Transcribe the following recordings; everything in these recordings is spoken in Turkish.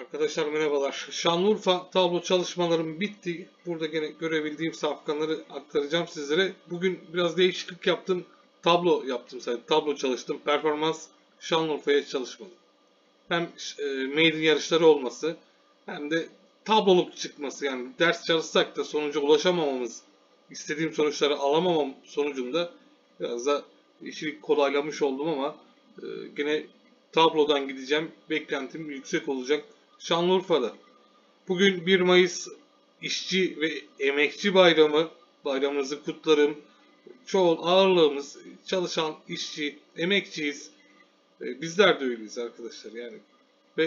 Arkadaşlar merhabalar. Şanlıurfa tablo çalışmalarım bitti. Burada gene görebildiğim safkanları aktaracağım sizlere. Bugün biraz değişiklik yaptım. Tablo yaptım sadece. Tablo çalıştım. Performans Şanlıurfa'ya çalışmadım. Hem maiden yarışları olması hem de tabloluk çıkması. Yani ders çalışsak da sonuca ulaşamamamız, istediğim sonuçları alamamam sonucunda biraz da işi kolaylamış oldum ama gene tablodan gideceğim. Beklentim yüksek olacak. Şanlıurfa'da. Bugün 1 Mayıs İşçi ve Emekçi Bayramı. Bayramınızı kutlarım. Çoğu ağırlığımız çalışan işçi, emekçiyiz. Bizler de öyleyiz arkadaşlar yani. Ve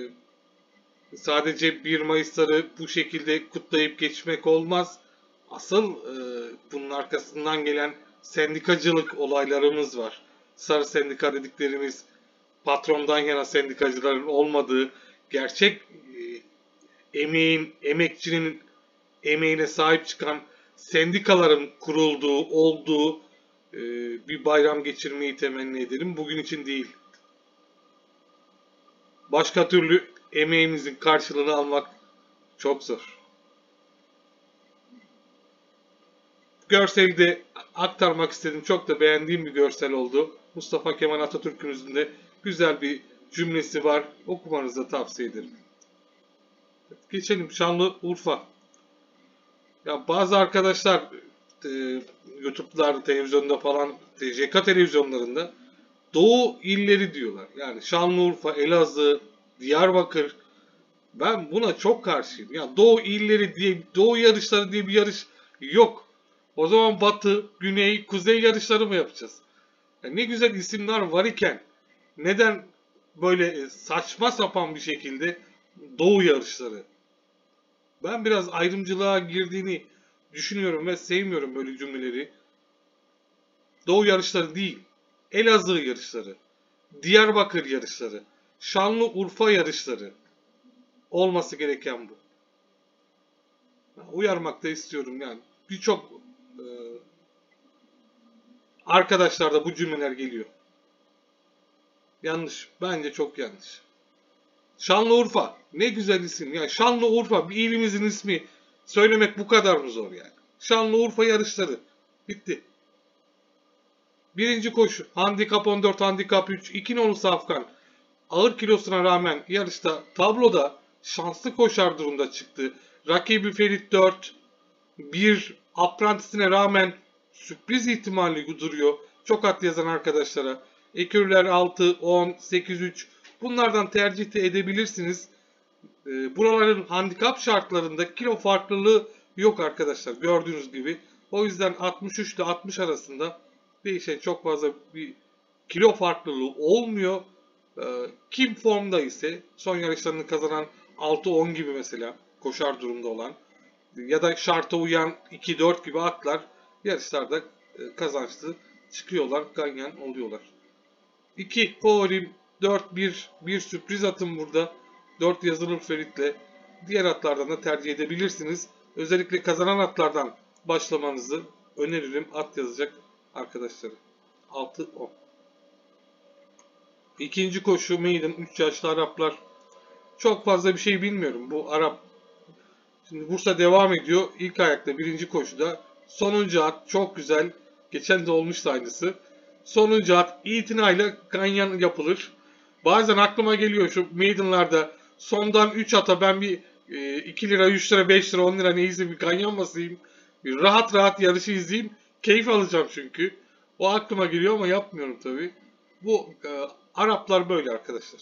sadece 1 Mayıs'ları bu şekilde kutlayıp geçmek olmaz. Asıl bunun arkasından gelen sendikacılık olaylarımız var. Sarı sendika dediklerimiz, patrondan yana sendikacıların olmadığı, gerçek emekçinin emeğine sahip çıkan sendikaların kurulduğu, olduğu bir bayram geçirmeyi temenni ederim. Bugün için değil. Başka türlü emeğimizin karşılığını almak çok zor. Görseli de aktarmak istedim. Çok da beğendiğim bir görsel oldu. Mustafa Kemal Atatürk'ümüzün de güzel bir cümlesi var. Okumanızı da tavsiye ederim. Geçelim Şanlıurfa. Ya bazı arkadaşlar YouTube'larda, televizyonda falan, TCK televizyonlarında Doğu illeri diyorlar. Yani Şanlıurfa, Elazığ, Diyarbakır. Ben buna çok karşıyım. Ya Doğu illeri diye, Doğu yarışları diye bir yarış yok. O zaman Batı, Güney, Kuzey yarışları mı yapacağız? Ya ne güzel isimler var iken neden böyle saçma sapan bir şekilde Doğu yarışları? Ben biraz ayrımcılığa girdiğini düşünüyorum ve sevmiyorum böyle cümleleri. Doğu yarışları değil, Elazığ yarışları, Diyarbakır yarışları, Şanlıurfa yarışları olması gereken bu. Uyarmak da istiyorum yani. Birçok arkadaşlarda bu cümleler geliyor. Yanlış. Bence çok yanlış. Şanlıurfa. Ne güzel isim. Yani Şanlıurfa bir ilimizin ismi. Söylemek bu kadar mı zor yani? Şanlıurfa yarışları. Bitti. Birinci koşu. Handikap 14, handikap 3. 2 nolu Safkan. Ağır kilosuna rağmen yarışta tabloda şanslı koşar durumda çıktı. Rakibi Ferit 4. Bir aprantisine rağmen sürpriz ihtimali duruyor. Çok at yazan arkadaşlara. Ekürler 6, 10, 8, 3. Bunlardan tercih de edebilirsiniz. Buraların handikap şartlarında kilo farklılığı yok arkadaşlar. Gördüğünüz gibi. O yüzden 63 ile 60 arasında değişen çok fazla bir kilo farklılığı olmuyor. Kim formda ise son yarışlarını kazanan 6-10 gibi mesela koşar durumda olan ya da şarta uyan 2-4 gibi atlar yarışlarda kazançlı çıkıyorlar, ganyan oluyorlar. 2 favorim 4-1 bir sürpriz atım burada. 4 yazılır Ferit'le. Diğer atlardan da tercih edebilirsiniz. Özellikle kazanan atlardan başlamanızı öneririm at yazacak arkadaşları. 6-10. İkinci koşu maiden 3 yaşlı Araplar. Çok fazla bir şey bilmiyorum. Bu Arap. Şimdi Bursa devam ediyor. İlk ayakta birinci koşuda. Sonuncu at çok güzel. Geçen de olmuştu aynısı. Sonuncu at itinayla ganyan yapılır. Bazen aklıma geliyor şu maidenlarda sondan 3 ata ben bir 2 lira, 3 lira, 5 lira, 10 lira neyse bir ganyan basayım. Bir rahat rahat yarışı izleyeyim. Keyif alacağım çünkü. O aklıma geliyor ama yapmıyorum tabii. Bu Araplar böyle arkadaşlar.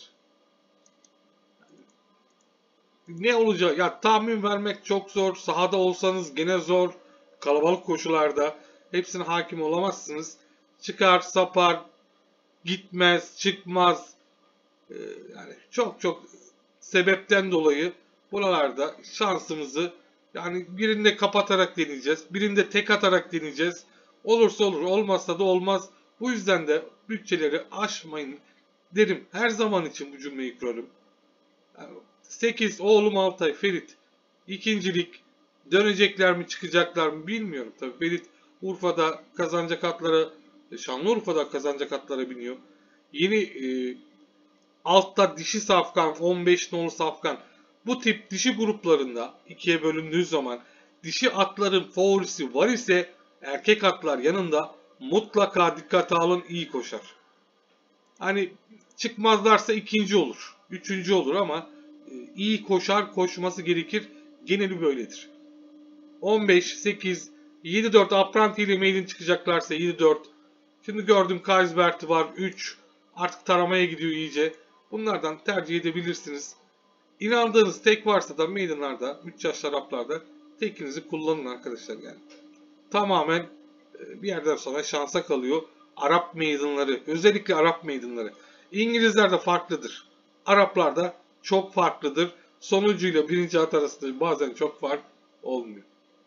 Ne olacak? Ya tahmin vermek çok zor. Sahada olsanız gene zor. Kalabalık koşularda hepsine hakim olamazsınız. Çıkar, sapar, gitmez, çıkmaz. Yani çok sebepten dolayı buralarda şansımızı yani birinde kapatarak deneyeceğiz. Birinde tek atarak deneyeceğiz. Olursa olur, olmazsa da olmaz. Bu yüzden de bütçeleri aşmayın derim. Her zaman için bu cümleyi kurarım. Yani 8 oğlum Altay, Ferit. İkincilik dönecekler mi çıkacaklar mı bilmiyorum. Tabii Ferit Urfa'da kazanacak atlara, Şanlıurfa'da kazanacak atlara biniyor. Yeni Altta dişi safkan, 15 nolu safkan. Bu tip dişi gruplarında ikiye bölündüğü zaman dişi atların favorisi var ise erkek atlar yanında mutlaka dikkate alın, iyi koşar. Hani çıkmazlarsa ikinci olur, üçüncü olur ama iyi koşar, koşması gerekir. Geneli böyledir. 15, 8, 7-4 Apprenti ile Maiden çıkacaklarsa 7-4. Şimdi gördüm Kaisbert var 3. Artık taramaya gidiyor iyice. Bunlardan tercih edebilirsiniz. İnandığınız tek varsa da Maiden'larda, 3 yaşlı Araplarda tekinizi kullanın arkadaşlar yani. Tamamen bir yerden sonra şansa kalıyor. Arap Maiden'ları, özellikle Arap Maiden'ları. İngilizler de farklıdır. Araplar da çok farklıdır. Sonuncuyla birinci at arasında bazen çok fark olmuyor.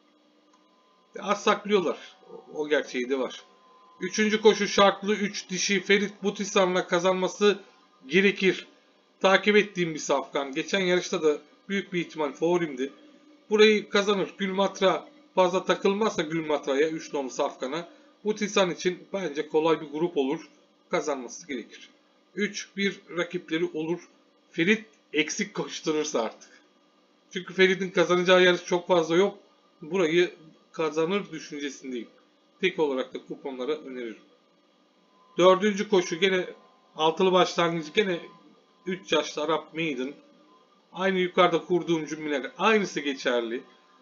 Az saklıyorlar. O gerçeği de var. Üçüncü koşu şartlı 3 dişi Ferit Butisan'la kazanması gerekir. Takip ettiğim bir safkan. Geçen yarışta da büyük bir ihtimal favorimdi. Burayı kazanır. Gülmatra fazla takılmazsa Gülmatra'ya 3 nolu safkana. Butisan için bence kolay bir grup olur. Kazanması gerekir. 3-1 rakipleri olur. Ferit eksik koşturursa artık. Çünkü Ferit'in kazanacağı yarış çok fazla yok. Burayı kazanır düşüncesindeyim. Tek olarak da kuponlara öneririm. Dördüncü koşu gene altılı başlangıcı, gene 3 yaşlı Arap Maiden. Aynı yukarıda kurduğum cümleler aynısı geçerli.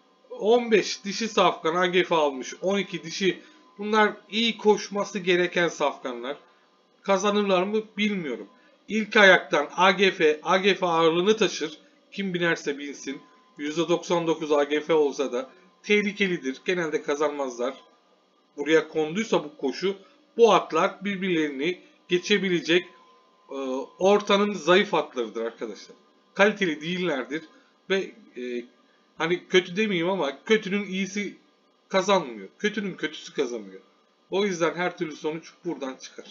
15 dişi safkan AGF almış. 12 dişi. Bunlar iyi koşması gereken safkanlar. Kazanırlar mı bilmiyorum. İlk ayaktan AGF ağırlığını taşır. Kim binerse binsin. %99 AGF olsa da tehlikelidir. Genelde kazanmazlar. Buraya konduysa bu koşu, bu atlar birbirlerini geçebilecek ortanın zayıf atlarıdır arkadaşlar. Kaliteli değillerdir ve hani kötü demeyeyim ama kötünün iyisi kazanmıyor. Kötünün kötüsü kazanıyor. O yüzden her türlü sonuç buradan çıkar.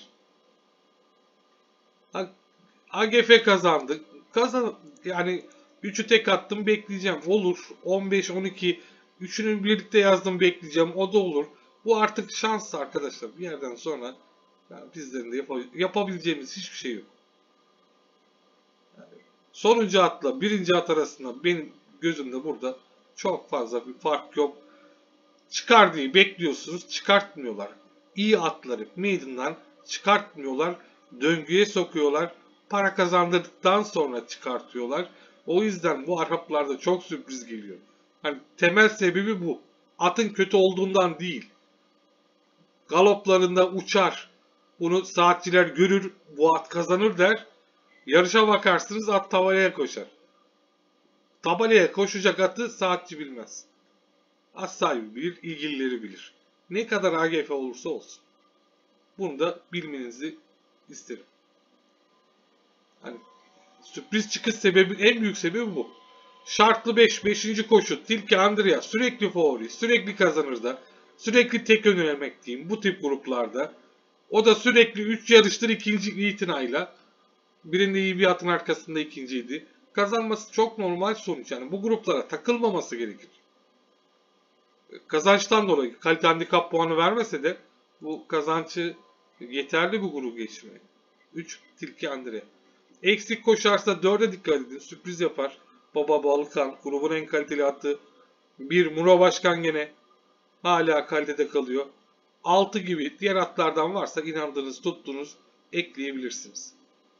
AGF kazandı. Yani 3'ü tek attım, bekleyeceğim. Olur. 15, 12 üçünü birlikte yazdım, bekleyeceğim. O da olur. Bu artık şans arkadaşlar. Bir yerden sonra yani bizlerin de yapabileceğimiz hiçbir şey yok. Yani sonuncu atla birinci at arasında benim gözümde burada çok fazla bir fark yok. Çıkar diye bekliyorsunuz. Çıkartmıyorlar. İyi atları maiden'dan çıkartmıyorlar. Döngüye sokuyorlar. Para kazandırdıktan sonra çıkartıyorlar. O yüzden bu Araplarda çok sürpriz geliyor. Hani temel sebebi bu. Atın kötü olduğundan değil. Galoplarında uçar. Bunu saatçiler görür. Bu at kazanır der. Yarışa bakarsınız at tabelaya koşar. Tabelaya koşacak atı saatçi bilmez. At sahibi bilir, ilgilileri bilir. Ne kadar AGF olursa olsun. Bunu da bilmenizi isterim. Hani sürpriz çıkış sebebi, en büyük sebebi bu. Şartlı 5, 5. koşu Tilki Andrea sürekli favori, sürekli kazanır da, sürekli tek önermek diyeyim bu tip gruplarda. O da sürekli 3 yarıştır ikinci itinayla. Birinde iyi bir atın arkasında ikinciydi. Kazanması çok normal sonuç, yani bu gruplara takılmaması gerekir. Kazançtan dolayı kalite handikap puanı vermese de bu kazancı yeterli bu grubu geçmeye. 3 Tilki Andre. Eksik koşarsa 4'e dikkat edin. Sürpriz yapar. Baba Balkan grubun en kaliteli atı. 1 Muro Başkan gene hala kalitede kalıyor. 6 gibi diğer atlardan varsa inandığınız, tuttuğunuz ekleyebilirsiniz.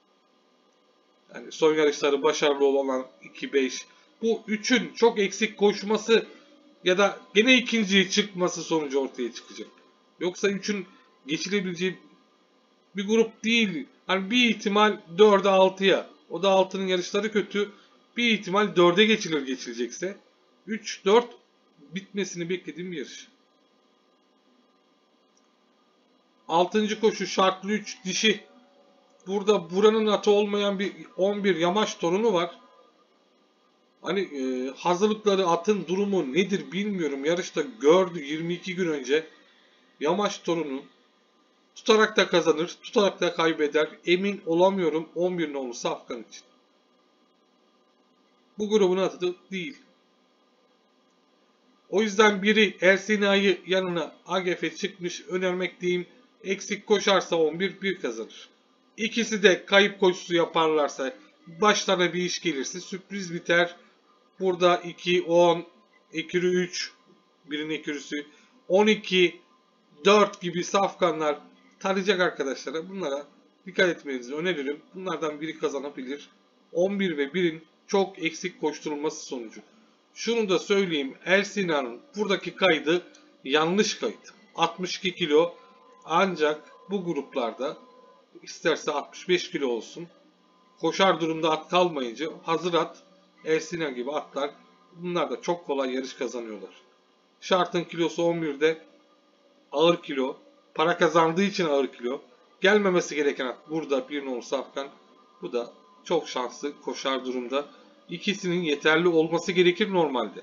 Yani son yarışları başarılı olan 2-5. Bu 3'ün çok eksik koşması ya da gene ikinciye çıkması sonucu ortaya çıkacak. Yoksa 3'ün geçilebileceği bir grup değil. Hani bir ihtimal 4'e 6'ya. O da 6'nın yarışları kötü. Bir ihtimal 4'e geçilecekse. 3-4 bitmesini beklediğim bir yarış. 6. koşu şartlı 3 dişi. Burada buranın atı olmayan bir 11 yamaç torunu var. Hani hazırlıkları, atın durumu nedir bilmiyorum. Yarışta gördü 22 gün önce. Yamaç torunu tutarak da kazanır, tutarak da kaybeder. Emin olamıyorum 11 nolu Safkan için. Bu grubun atı değil. O yüzden biri Ersina'yı yanına AGF çıkmış önermek diyeyim. Eksik koşarsa 11 bir kazanır. İkisi de kayıp koşusu yaparlarsa, başlarına bir iş gelirse sürpriz biter. Burada 2, 10, ekürü 3, birinin ekürüsü, 12, 4 gibi safkanlar tanıyacak arkadaşlara. Bunlara dikkat etmenizi öneririm. Bunlardan biri kazanabilir. 11 ve 1'in çok eksik koşturulması sonucu. Şunu da söyleyeyim. Elsina'nın buradaki kaydı yanlış kayıt. 62 kilo, ancak bu gruplarda isterse 65 kilo olsun. Koşar durumda at kalmayınca hazır at, Elsina gibi atlar, bunlar da çok kolay yarış kazanıyorlar. Şartın kilosu 11'de, ağır kilo. Para kazandığı için ağır kilo. Gelmemesi gereken at burada bir nolu Safkan. Bu da çok şanslı koşar durumda. İkisinin yeterli olması gerekir normalde.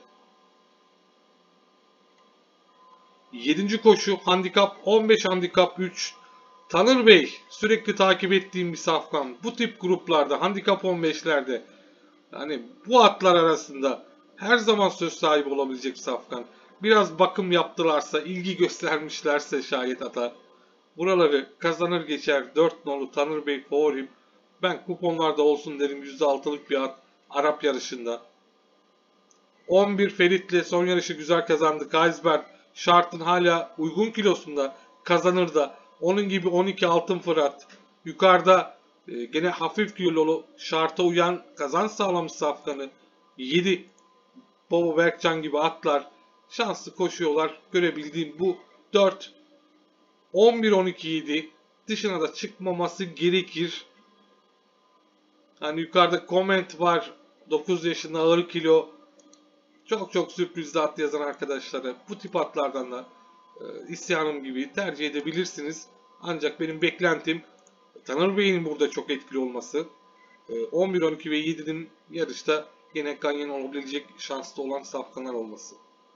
7. koşu handikap 15, handikap 3. Tanır Bey sürekli takip ettiğim bir safkan. Bu tip gruplarda handikap 15'lerde yani bu atlar arasında her zaman söz sahibi olabilecek bir safkan. Biraz bakım yaptılarsa, ilgi göstermişlerse şayet ata, buraları kazanır geçer. 4 nolu Tanır Bey favorim. Ben kuponlarda olsun derim, %6'lık bir at Arap yarışında. 11 Ferit'le son yarışı güzel kazandı. Kaysberg şartın hala uygun kilosunda kazanır da onun gibi 12 Altın Fırat yukarıda gene hafif kilolu şarta uyan kazanç sağlamış safkanı. 7 Baba Berkcan gibi atlar şanslı koşuyorlar. Görebildiğim bu 4 11 12 7 dışına da çıkmaması gerekir. Hani yukarıda comment var. 9 yaşında ağır kilo. Çok sürprizli at yazan arkadaşlara bu tip atlardan da isyanım gibi tercih edebilirsiniz. Ancak benim beklentim Tanır Bey'in burada çok etkili olması. 11, 12 ve 7'nin yarışta yine ganyan olabilecek şanslı olan safkanlar olması.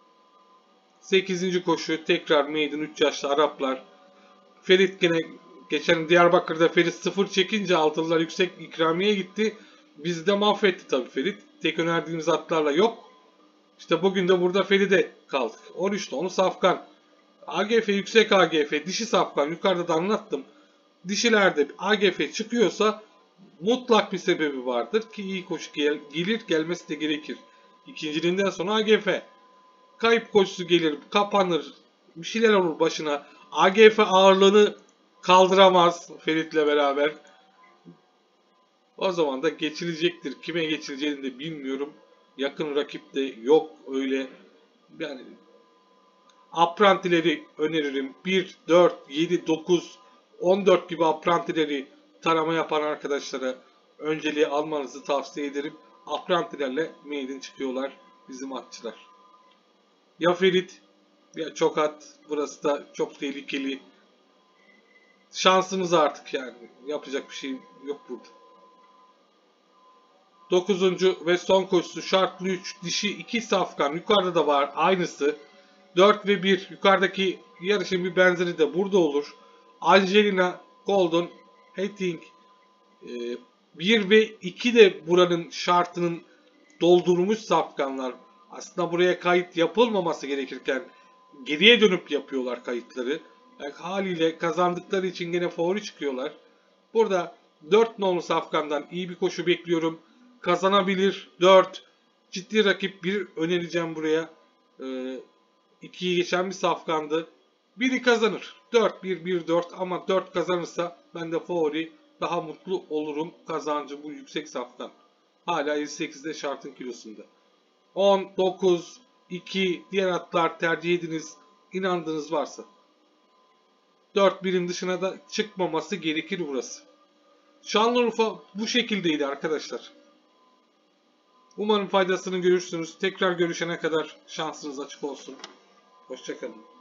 8. koşu tekrar maiden 3 yaşlı Araplar. Ferit gene geçen Diyarbakır'da Ferit 0 çekince altılılar yüksek ikramiye gitti. Bizi de mahvetti tabii Ferit. Tek önerdiğimiz atlarla yok. İşte bugün de burada Ferit'e kaldık. 13'te onu safkan. AGF yüksek AGF dişi safkan yukarıda da anlattım. Dişilerde AGF çıkıyorsa mutlak bir sebebi vardır ki iyi koşu gelir gelmesi de gerekir. İkinciliğinden sonra AGF. Kayıp koşusu gelir, kapanır, bir şeyler olur başına. AGF ağırlığını kaldıramaz Ferit'le beraber. O zaman da geçilecektir. Kime geçileceğini de bilmiyorum. Yakın rakip de yok öyle. Yani aprantileri öneririm. 1, 4, 7, 9, 14 gibi aprantileri tarama yapan arkadaşlara önceliği almanızı tavsiye ederim. Aprantilerle maiden çıkıyorlar bizim atçılar. Ya Ferit ya çok at. Burası da çok tehlikeli. Şansımız artık yani. Yapacak bir şey yok burada. 9. ve son koşusu şartlı 3 dişi 2 safkan. Yukarıda da var aynısı. 4 ve 1 yukarıdaki yarışın bir benzeri de burada olur. Angelina, Golden, Hating 1 ve 2 de buranın şartının doldurmuş safkanlar. Aslında buraya kayıt yapılmaması gerekirken geriye dönüp yapıyorlar kayıtları. Yani haliyle kazandıkları için gene favori çıkıyorlar. Burada 4 nolu safkandan iyi bir koşu bekliyorum. Kazanabilir 4. Ciddi rakip 1 önereceğim buraya. 2'yi geçen bir safkandı. Biri kazanır. 4-1-1-4 ama 4 kazanırsa ben de favori daha mutlu olurum. Kazancı bu yüksek safkan. Hala 58'de şartın kilosunda. 10, 9, 2 diğer atlar tercih ediniz. İnandığınız varsa. 4 birim dışına da çıkmaması gerekir burası. Şanlıurfa bu şekildeydi arkadaşlar. Umarım faydasını görürsünüz. Tekrar görüşene kadar şansınız açık olsun. Hoşça kalın.